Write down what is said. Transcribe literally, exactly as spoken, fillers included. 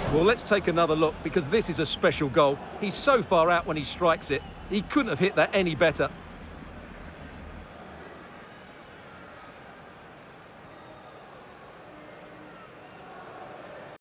Well, let's take another look, because this is a special goal. He's so far out when he strikes it. He couldn't have hit that any better.